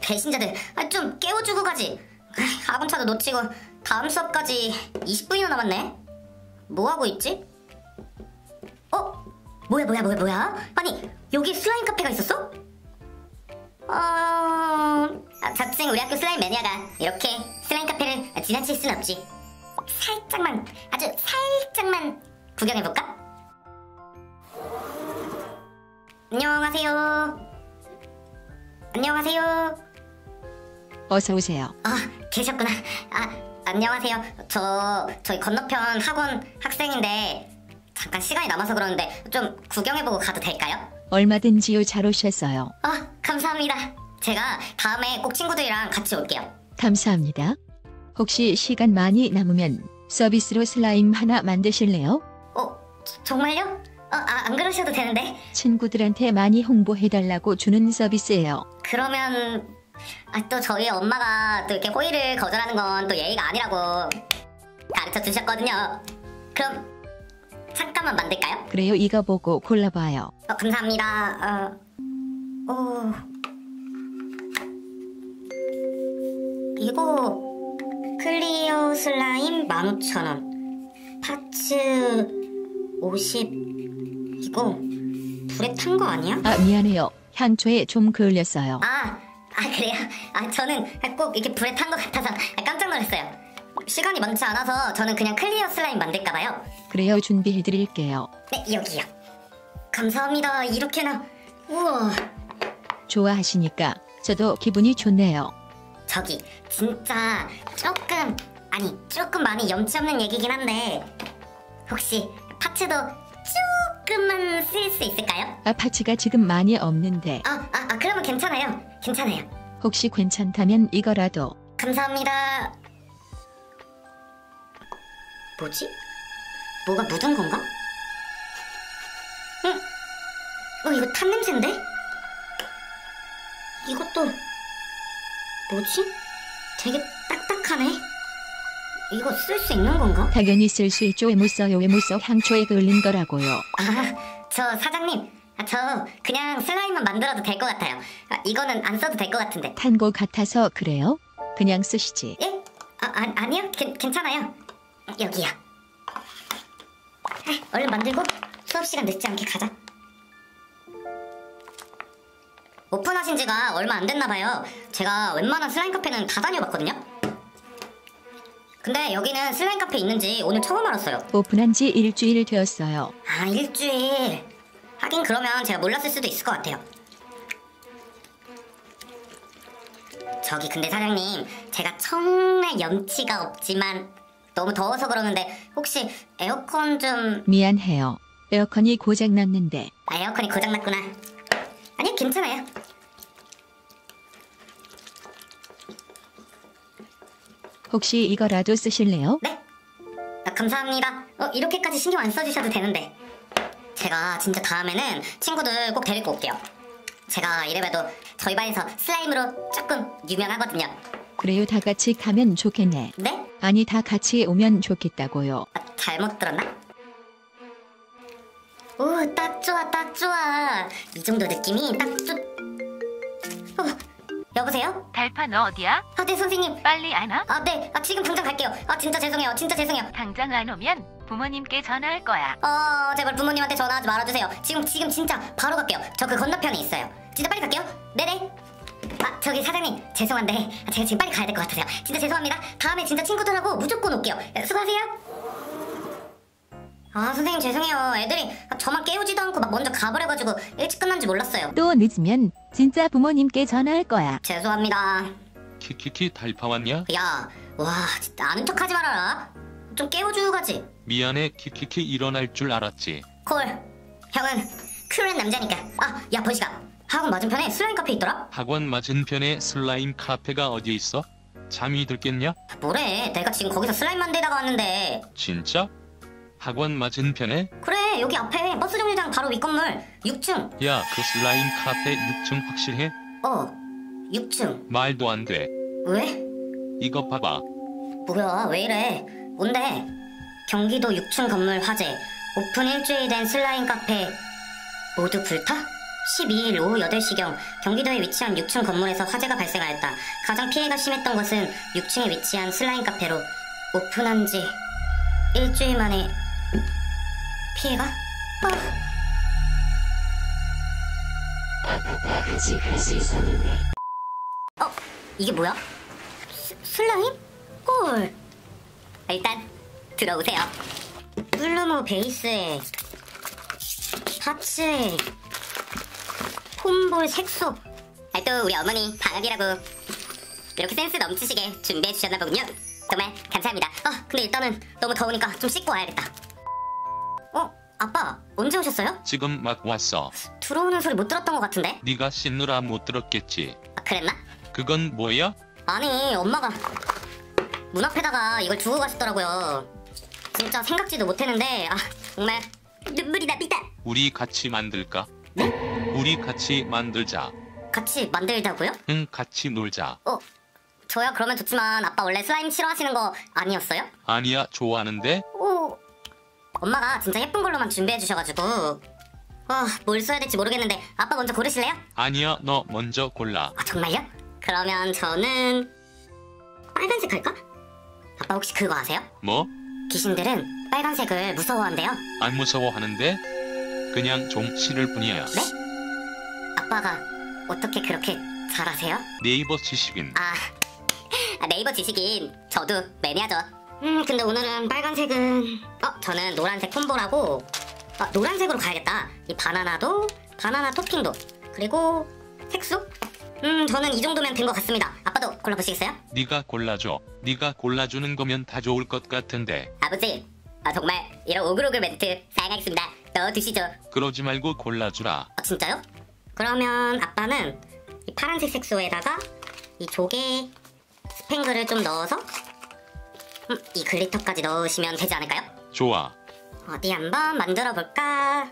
배신자들, 좀 깨워주고 가지. 학원차도 놓치고 다음 수업까지 20분이나 남았네. 뭐하고 있지? 뭐야? 아니, 여기 슬라임 카페가 있었어? 자칭 우리 학교 슬라임 매니아가 이렇게 슬라임 카페를 지나칠 순 없지. 살짝만, 아주 살짝만 구경해볼까? 안녕하세요. 어서 오세요. 계셨구나. 안녕하세요. 저희 건너편 학원 학생인데 잠깐 시간이 남아서 그러는데 좀 구경해보고 가도 될까요? 얼마든지요. 잘 오셨어요. 감사합니다. 제가 다음에 꼭 친구들이랑 같이 올게요. 감사합니다. 혹시 시간 많이 남으면 서비스로 슬라임 하나 만드실래요? 정말요? 안 그러셔도 되는데. 친구들한테 많이 홍보해달라고 주는 서비스예요. 그러면 또 저희 엄마가 또 이렇게 호의를 거절하는 건 또 예의가 아니라고 가르쳐 주셨거든요. 그럼 잠깐만 만들까요? 그래요. 이거 보고 골라봐요. 감사합니다. 이거 클리어 슬라임 15,000원, 파츠 50. 이거 불에 탄 거 아니야? 미안해요. 향초에 좀 그을렸어요. 그래요? 저는 꼭 이렇게 불에 탄 것 같아서 깜짝 놀랐어요. 시간이 많지 않아서 저는 그냥 클리어 슬라임 만들까봐요. 그래요. 준비해드릴게요. 네, 여기요. 감사합니다. 이렇게나. 우와. 좋아하시니까 저도 기분이 좋네요. 저기 진짜 조금 많이 염치 없는 얘기긴 한데 혹시 파츠도 조금만 쓸 수 있을까요? 파츠가 지금 많이 없는데. 그러면 괜찮아요. 혹시 괜찮다면 이거라도. 감사합니다. 뭐지? 뭐가 묻은 건가? 이거 탄 냄새인데? 이것도 뭐지? 되게 딱딱하네. 이거 쓸 수 있는 건가? 당연히 쓸 수 있죠. 왜 못 써요? 향초에 그을린 거라고요. 저 사장님, 저 그냥 슬라임만 만들어도 될 것 같아요. 이거는 안 써도 될 것 같은데. 탄 거 같아서 그래요? 그냥 쓰시지. 예? 아니요. 괜찮아요. 여기요. 얼른 만들고 수업 시간 늦지 않게 가자. 오픈하신 지가 얼마 안 됐나 봐요. 제가 웬만한 슬라임 카페는 다 다녀봤거든요. 근데 여기는 슬라임 카페 있는지 오늘 처음 알았어요. 오픈한 지 일주일 되었어요. 일주일. 하긴 그러면 제가 몰랐을 수도 있을 것 같아요. 저기 근데 사장님, 제가 정말 염치가 없지만 너무 더워서 그러는데 혹시 에어컨 좀... 미안해요. 에어컨이 고장났는데. 에어컨이 고장났구나. 아니요, 괜찮아요. 혹시 이거라도 쓰실래요? 네? 감사합니다. 이렇게까지 신경 안 써주셔도 되는데. 제가 진짜 다음에는 친구들 꼭 데리고 올게요. 제가 이래봬도 저희 반에서 슬라임으로 조금 유명하거든요. 그래요. 다 같이 가면 좋겠네. 네? 아니, 다 같이 오면 좋겠다고요. 잘못 들었나? 오, 딱 좋아. 이 정도 느낌이 딱 여보세요? 달파 너 어디야? 네, 선생님. 빨리 안 와? 네. 지금 당장 갈게요. 진짜 죄송해요. 당장 안 오면 부모님께 전화할 거야. 제발 부모님한테 전화하지 말아주세요. 지금 진짜 바로 갈게요. 저 그 건너편에 있어요. 진짜 빨리 갈게요. 네네. 저기 사장님, 죄송한데 제가 지금 빨리 가야 될 것 같아서요. 진짜 죄송합니다. 다음에 진짜 친구들하고 무조건 올게요. 수고하세요. 선생님 죄송해요. 애들이 저만 깨우지도 않고 막 먼저 가버려가지고 일찍 끝난지 몰랐어요. 또 늦으면 진짜 부모님께 전화할 거야. 죄송합니다. 키키키 달파 왔냐? 야, 와 진짜 아는 척하지 말아라. 좀 깨워주고 가지. 미안해 키키키 일어날 줄 알았지. 콜. 형은 쿨한 남자니까. 야 버시가 학원 맞은편에 슬라임 카페 있더라? 학원 맞은편에 슬라임 카페가 어디 있어? 잠이 들겠냐? 뭐래, 내가 지금 거기서 슬라임 만들다가 왔는데. 진짜? 학원 맞은편에? 그래, 여기 앞에 버스 정류장 바로 윗 건물 6층. 야, 그 슬라임 카페 6층 확실해? 6층. 말도 안 돼. 왜? 이거 봐봐. 뭐야, 왜 이래? 뭔데? 경기도 6층 건물 화재. 오픈 일주일 된 슬라임 카페 모두 불타? 12일 오후 8시경 경기도에 위치한 6층 건물에서 화재가 발생하였다. 가장 피해가 심했던 것은 6층에 위치한 슬라임 카페로 오픈한 지 일주일 만에 피해가? 이게 뭐야? 슬라임? 헐. 일단 들어오세요. 플루무 베이스에 파츠에 폼볼 색소. 또 우리 어머니 방학이라고 이렇게 센스 넘치시게 준비해 주셨나 보군요. 정말 감사합니다. 근데 일단은 너무 더우니까 좀 씻고 와야겠다. 아빠 언제 오셨어요? 지금 막 왔어. 들어오는 소리 못 들었던 것 같은데? 네가 씻느라 못 들었겠지. 그랬나? 그건 뭐야? 아니 엄마가 문 앞에다가 이걸 두고 가셨더라고요. 진짜 생각지도 못했는데 정말 눈물이 납니다. 우리 같이 만들까? 네? 우리 같이 만들자. 같이 만들자고요? 응, 같이 놀자. 저야 그러면 좋지만 아빠 원래 슬라임 싫어하시는 거 아니었어요? 아니야, 좋아하는데? 엄마가 진짜 예쁜 걸로만 준비해 주셔가지고 뭘 써야 될지 모르겠는데 아빠 먼저 고르실래요? 아니야, 너 먼저 골라. 정말요? 그러면 저는 빨간색 할까? 아빠 혹시 그거 아세요? 뭐? 귀신들은 빨간색을 무서워한대요. 안 무서워하는데? 그냥 좀 싫을 뿐이야. 네? 아빠가 어떻게 그렇게 잘 아세요? 네이버 지식인. 네이버 지식인 저도 매니아죠. 근데 오늘은 빨간색은 저는 노란색 콤보라고 노란색으로 가야겠다. 이 바나나도 바나나 토핑도 그리고 색소? 저는 이 정도면 된 것 같습니다. 아빠도 골라보시겠어요? 네가 골라줘. 네가 골라주는 거면 다 좋을 것 같은데. 아버지 정말 이런 오글오글 멘트 사양하겠습니다. 넣어두시죠. 그러지 말고 골라주라. 진짜요? 그러면 아빠는 이 파란색 색소에다가 이 조개 스팽글을 좀 넣어서 이 글리터까지 넣으시면 되지 않을까요? 좋아. 어디 한번 만들어 볼까?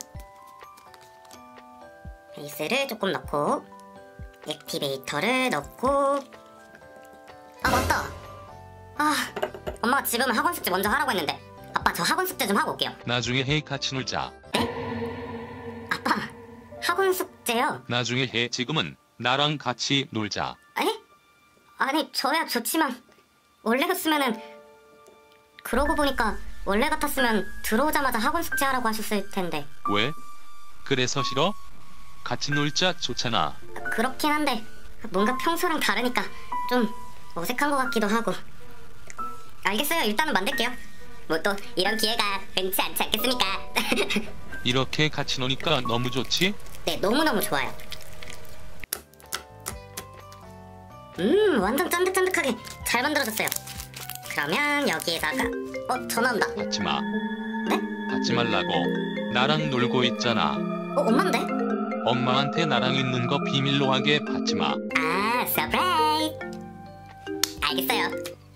베이스를 조금 넣고 액티베이터를 넣고 맞다. 엄마가 지금 학원 숙제 먼저 하라고 했는데 아빠 저 학원 숙제 좀 하고 올게요. 나중에 해, 같이 놀자. 아빠 학원 숙제요? 나중에 해. 지금은 나랑 같이 놀자. 아니 저야 좋지만 원래 같으면은 그러고 보니까 원래 같았으면 들어오자마자 학원 숙제 하라고 하셨을 텐데. 왜? 그래서 싫어? 같이 놀자 좋잖아. 그렇긴 한데 뭔가 평소랑 다르니까 좀 어색한 것 같기도 하고. 알겠어요. 일단은 만들게요. 뭐 또 이런 기회가 흔치 않지 않겠습니까? 이렇게 같이 노니까 너무 좋지? 네, 너무너무 좋아요. 완전 짠득짠득하게 잘 만들어졌어요. 그러면 여기에다가 전화 온다. 받지 마. 네? 받지 말라고. 나랑 놀고 있잖아. 엄마인데? 엄마한테 나랑 있는 거 비밀로 하게. 받지 마. 서프라이즈. 알겠어요.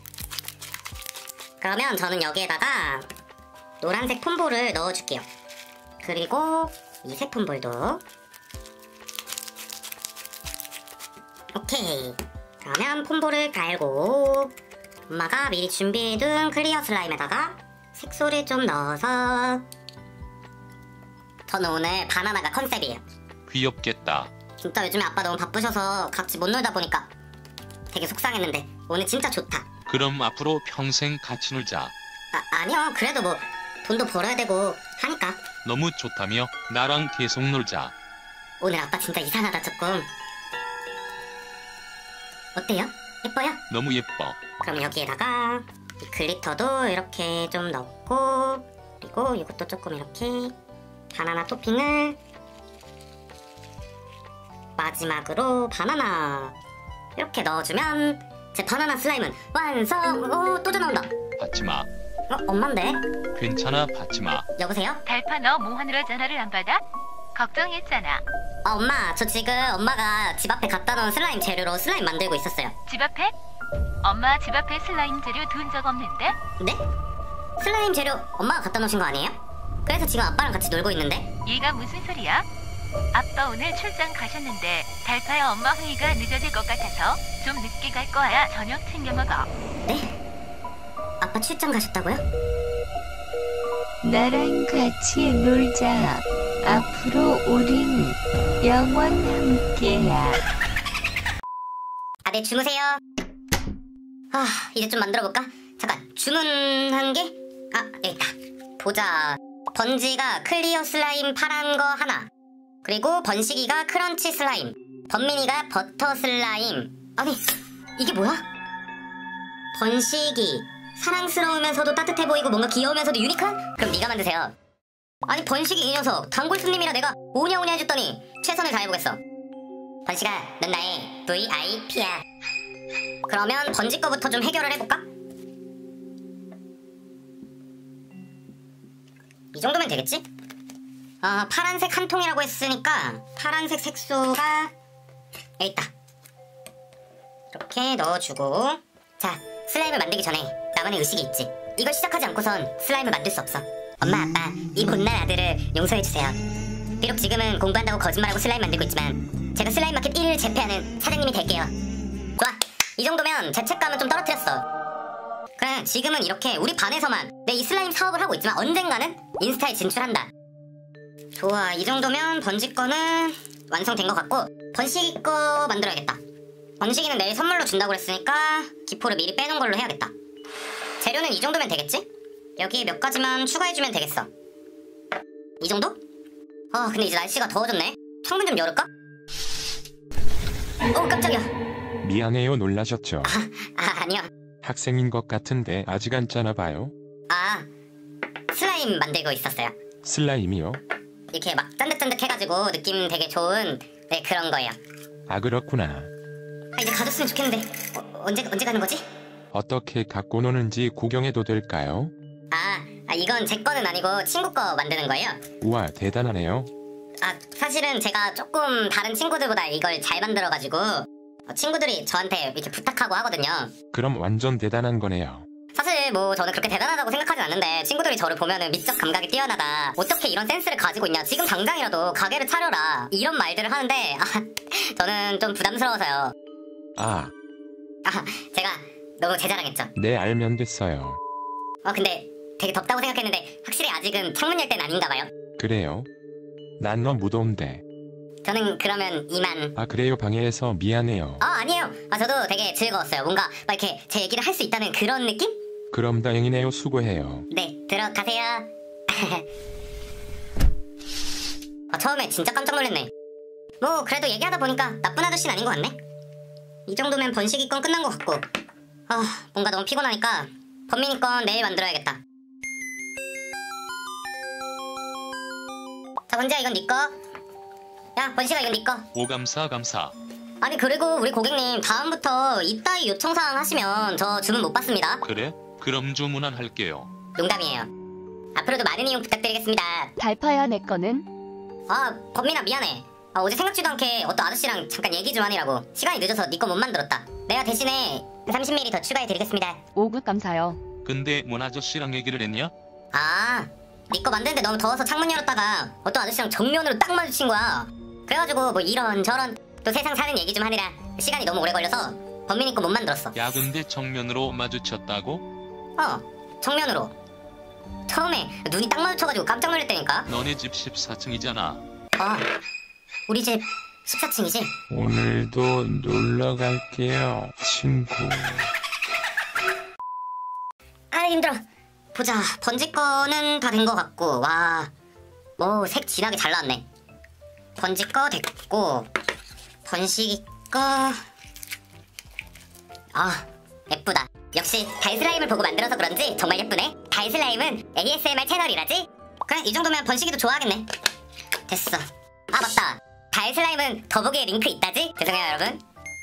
그러면 저는 여기에다가 노란색 폼볼을 넣어줄게요. 그리고 이 색 폼볼도. 오케이. 그러면 폼볼을 갈고 엄마가 미리 준비해둔 클리어 슬라임에다가 색소를 좀 넣어서. 저는 오늘 바나나가 컨셉이에요. 귀엽겠다. 진짜 요즘에 아빠 너무 바쁘셔서 같이 못 놀다 보니까 되게 속상했는데 오늘 진짜 좋다. 그럼 앞으로 평생 같이 놀자. 아니요. 그래도 뭐 돈도 벌어야 되고 하니까. 너무 좋다며? 나랑 계속 놀자. 오늘 아빠 진짜 이상하다 조금. 어때요? 예뻐요? 너무 예뻐. 그럼 여기에다가 이 글리터도 이렇게 좀 넣고 그리고 이것도 조금 이렇게 바나나 토핑을 마지막으로 바나나 이렇게 넣어주면 제 바나나 슬라임은 완성! 또 전화 온다. 받지 마. 엄만데? 괜찮아, 받지 마. 여보세요? 달파 너 뭐하느라 전화를 안 받아? 걱정했잖아. 엄마 저 지금 엄마가 집 앞에 갖다 놓은 슬라임 재료로 슬라임 만들고 있었어요. 집 앞에? 엄마 집 앞에 슬라임 재료 둔 적 없는데? 네? 슬라임 재료 엄마가 갖다 놓으신 거 아니에요? 그래서 지금 아빠랑 같이 놀고 있는데. 얘가 무슨 소리야? 아빠 오늘 출장 가셨는데 달파야 엄마 회의가 늦어질 것 같아서 좀 늦게 갈 거야. 저녁 챙겨 먹어. 네? 아빠 출장 가셨다고요? 나랑 같이 놀자. 앞으로 우린 영원 함께야. 아, 네, 주무세요. 아, 이제 좀 만들어볼까? 잠깐, 주문한 게? 아, 여기 있다. 보자. 번지가 클리어 슬라임 파란 거 하나. 그리고 번식이가 크런치 슬라임. 번민이가 버터 슬라임. 아니, 이게 뭐야? 번식이 사랑스러우면서도 따뜻해 보이고 뭔가 귀여우면서도 유니크한? 그럼 네가 만드세요. 아니, 번식이 이 녀석 단골 손님이라 내가 오냐오냐 해줬더니 최선을 다해보겠어. 번식아, 넌 나의 VIP야. 그러면 번지 거부터 좀 해결을 해볼까? 이 정도면 되겠지? 파란색 한 통이라고 했으니까 파란색 색소가 여기 있다. 이렇게 넣어주고, 자, 슬라임을 만들기 전에 나만의 의식이 있지. 이걸 시작하지 않고선 슬라임을 만들 수 없어. 엄마, 아빠, 이 못난 아들을 용서해주세요. 비록 지금은 공부한다고 거짓말하고 슬라임 만들고 있지만 제가 슬라임 마켓 1위를 제패하는 사장님이 될게요. 좋아, 이 정도면 죄책감은 좀 떨어뜨렸어. 그래, 지금은 이렇게 우리 반에서만 내 이 슬라임 사업을 하고 있지만 언젠가는 인스타에 진출한다. 좋아, 이 정도면 번지 거는 완성된 것 같고, 번식이 거 만들어야겠다. 번식이는 내일 선물로 준다고 그랬으니까 기포를 미리 빼놓은 걸로 해야겠다. 재료는 이 정도면 되겠지? 여기에 몇 가지만 추가해주면 되겠어. 이 정도? 근데 이제 날씨가 더워졌네. 창문 좀 열을까? 깜짝이야. 미안해요. 놀라셨죠? 아니요. 학생인 것 같은데 아직 안 짜나 봐요. 슬라임 만들고 있었어요. 슬라임이요? 이렇게 막 짠득짠득 해가지고 느낌 되게 좋은, 네, 그런 거예요. 아, 그렇구나. 이제 가졌으면 좋겠는데 언제 가는 거지? 어떻게 갖고 노는지 구경해도 될까요? 이건 제 거는 아니고 친구 거 만드는 거예요. 우와, 대단하네요. 사실은 제가 조금 다른 친구들보다 이걸 잘 만들어가지고 친구들이 저한테 이렇게 부탁하고 하거든요. 그럼 완전 대단한 거네요. 사실 뭐 저는 그렇게 대단하다고 생각하진 않는데 친구들이 저를 보면은 미적 감각이 뛰어나다, 어떻게 이런 센스를 가지고 있냐, 지금 당장이라도 가게를 차려라, 이런 말들을 하는데 저는 좀 부담스러워서요. 제가 너무 제 자랑했죠? 네, 알면 됐어요. 근데 되게 덥다고 생각했는데 확실히 아직은 창문 열 때는 아닌가 봐요. 그래요? 난 너무 무더운데. 저는 그러면 이만. 그래요. 방해해서 미안해요. 아니에요. 저도 되게 즐거웠어요. 뭔가 막 이렇게 제 얘기를 할 수 있다는 그런 느낌? 그럼 다행이네요. 수고해요. 네, 들어가세요. 처음에 진짜 깜짝 놀랐네. 뭐 그래도 얘기하다 보니까 나쁜 아저씨는 아닌 것 같네. 이 정도면 번식이 건 끝난 것 같고, 뭔가 너무 피곤하니까 번민이 건 내일 만들어야겠다. 자, 번지야, 이건 네 거. 야, 번식아, 이건 네 거. 오, 감사. 아니, 그리고 우리 고객님 다음부터 이따위 요청사항 하시면 저 주문 못 받습니다. 그래? 그럼 주문 안 할게요. 농담이에요. 앞으로도 많은 이용 부탁드리겠습니다. 달파야, 내 거는? 번민아, 미안해. 어제 생각지도 않게 어떤 아저씨랑 잠깐 얘기 좀 하느라고 시간이 늦어서 네 거 못 만들었다. 내가 대신에 30ml 더 추가해드리겠습니다. 5급 감사요. 근데 뭔 아저씨랑 얘기를 했냐? 네 거 만드는데 너무 더워서 창문 열었다가 어떤 아저씨랑 정면으로 딱 마주친 거야. 그래가지고 뭐 이런저런 또 세상 사는 얘기 좀 하느라 시간이 너무 오래 걸려서 번민이 거 못 만들었어. 야, 근데 정면으로 마주쳤다고? 정면으로. 처음에 눈이 딱 마주쳐가지고 깜짝 놀랐다니까. 너네 집 14층이잖아. 우리 집 14층이지? 오늘도 놀러 갈게요, 친구. 힘들어. 보자, 번지 거는 다 된 것 같고, 뭐 색 진하게 잘 나왔네. 번지 거 됐고, 번식이 거. 예쁘다. 역시 달슬라임을 보고 만들어서 그런지 정말 예쁘네. 달슬라임은 ASMR 채널이라지? 그래, 이 정도면 번식이도 좋아하겠네. 됐어. 맞다. 달슬라임은 더보기에 링크 있다지? 죄송해요, 여러분.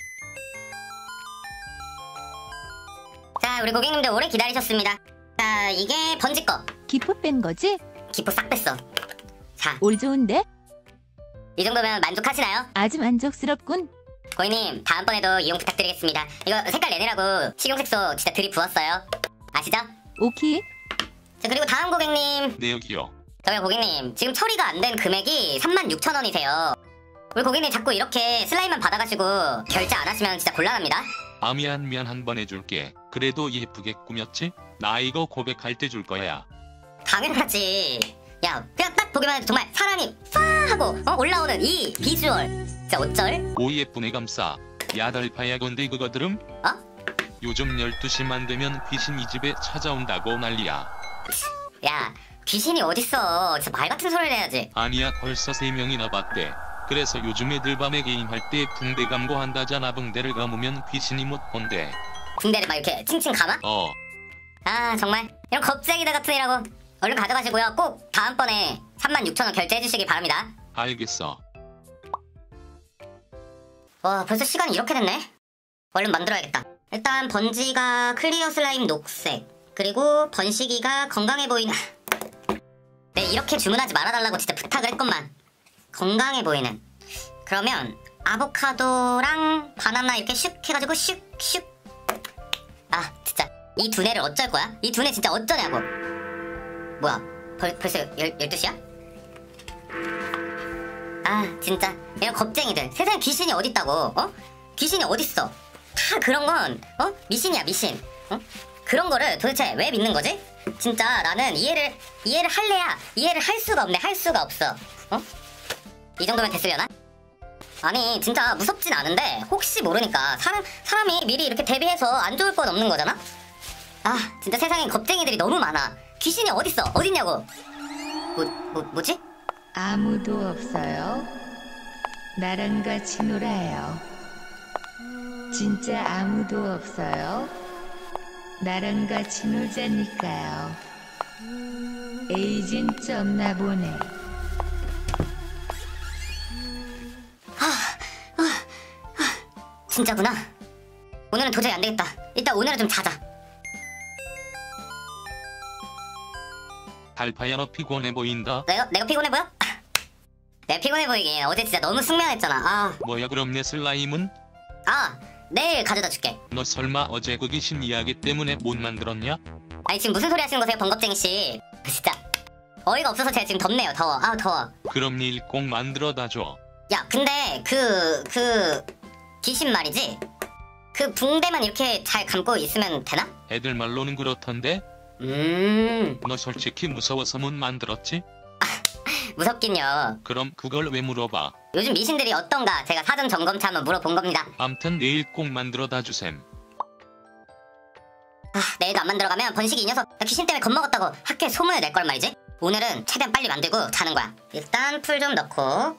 자, 우리 고객님들 오래 기다리셨습니다. 자, 이게 번지 거. 기포 뺀 거지? 기포 싹 뺐어. 자, 올 좋은데? 이 정도면 만족하시나요? 아주 만족스럽군. 고객님, 다음번에도 이용 부탁드리겠습니다. 이거 색깔 내느라고 식용색소 진짜 들이부었어요. 아시죠? 오키. 자, 그리고 다음 고객님. 네, 여기요. 저희 고객님, 지금 처리가 안 된 금액이 36,000원이세요. 우리 고객님 자꾸 이렇게 슬라임만 받아가시고 결제 안 하시면 진짜 곤란합니다. 미안 한 번 해줄게. 그래도 예쁘게 꾸몄지? 나 이거 고백할 때 줄 거야. 당연하지. 야, 그냥 딱 딱 보기만 해도 정말 사람이 파 하고 올라오는 이 비주얼 진짜 어쩔? 오 예쁜애 감싸. 야 달파야 건데 그거 들음? 어? 요즘 12시만 되면 귀신 이 집에 찾아온다고 난리야. 야 귀신이 어딨어. 진짜 말 같은 소리를 해야지. 아니야 벌써 3명이나 봤대. 그래서 요즘 애들 밤에 게임할 때 붕대 감고 한다잖아. 붕대를 감으면 귀신이 못 본대. 붕대를 막 이렇게 칭칭 감아? 아 정말 이런 겁쟁이들 같은 이라고. 얼른 가져가시고요. 꼭 다음번에 36,000원 결제해 주시길 바랍니다. 알겠어. 와 벌써 시간이 이렇게 됐네. 얼른 만들어야겠다. 일단 번지가 클리어 슬라임 녹색, 그리고 번식이가 건강해 보이는 네 이렇게 주문하지 말아달라고 진짜 부탁을 했건만. 건강해 보이는. 그러면 아보카도랑 바나나 이렇게 슉 해가지고 슉슉. 아 진짜 이 두뇌를 어쩔 거야? 이 두뇌 진짜 어쩌냐고. 뭐야 벌써 12시야? 아 진짜 이런 겁쟁이들. 세상에 귀신이 어딨다고. 귀신이 어딨어. 다 그런 건 미신이야 미신. 그런 거를 도대체 왜 믿는 거지? 진짜 나는 이해를 할래야 이해를 할 수가 없네. 할 수가 없어. 이 정도면 됐으려나? 아니 진짜 무섭진 않은데 혹시 모르니까 사람이 미리 이렇게 대비해서 안 좋을 건 없는 거잖아? 아 진짜 세상에 겁쟁이들이 너무 많아. 귀신이 어딨어? 어딨냐고. 뭐지? 아무도 없어요. 나랑 같이 놀아요. 진짜 아무도 없어요. 나랑 같이 놀자니까요. 에이진트 없나 보네. 진짜구나. 오늘은 도저히 안 되겠다. 일단 오늘은 좀 자자. 달파야 너 피곤해 보인다. 내가 피곤해 보여? 내가 피곤해 보이긴 어제 진짜 너무 숙면했잖아. 뭐야 그럼 내 슬라임은? 내일 가져다 줄게. 너 설마 어제 그 귀신 이야기 때문에 못 만들었냐? 아니 지금 무슨 소리 하시는 거세요 번겁쟁이씨. 진짜 어이가 없어서 제가 지금 덥네요. 더워. 더워. 그럼 내일 꼭 만들어다 줘. 야 근데 그 귀신 말이지? 그 붕대만 이렇게 잘 감고 있으면 되나? 애들 말로는 그렇던데? 너 솔직히 무서워서 못 만들었지? 무섭긴요. 그럼 그걸 왜 물어봐? 요즘 미신들이 어떤가 제가 사전 점검차 한번 물어본 겁니다. 암튼 내일 꼭 만들어다 주셈. 내일도 안 만들어가면 번식이 이 녀석 나 귀신 때문에 겁먹었다고 학교에 소문을 낼 걸 말이지. 오늘은 최대한 빨리 만들고 자는 거야. 일단 풀 좀 넣고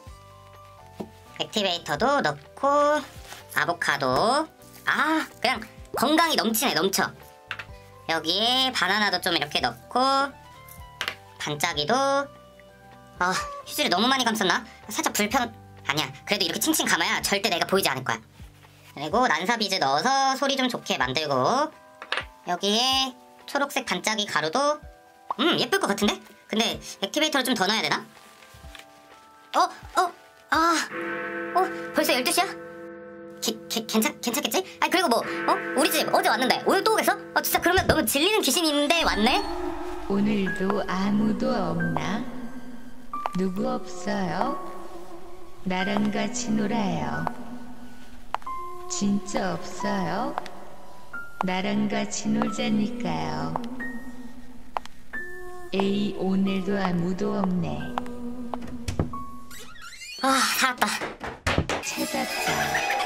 액티베이터도 넣고 아보카도. 그냥 건강이 넘치네. 넘쳐. 여기에 바나나도 좀 이렇게 넣고 반짝이도. 휴지를 너무 많이 감쌌나? 살짝 아니야 그래도 이렇게 칭칭 감아야 절대 내가 보이지 않을 거야. 그리고 난사비즈 넣어서 소리 좀 좋게 만들고 여기에 초록색 반짝이 가루도 예쁠 것 같은데? 근데 액티베이터를 좀 더 넣어야 되나? 벌써 12시야? 괜찮겠지? 그리고 우리 집 어제 왔는데 오늘 또 오겠어? 진짜 그러면 너무 질리는 귀신인데 왔네? 오늘도 아무도 없나? 누구 없어요? 나랑 같이 놀아요. 진짜 없어요? 나랑 같이 놀자니까요. 에이 오늘도 아무도 없네. 살았다. 찾았다.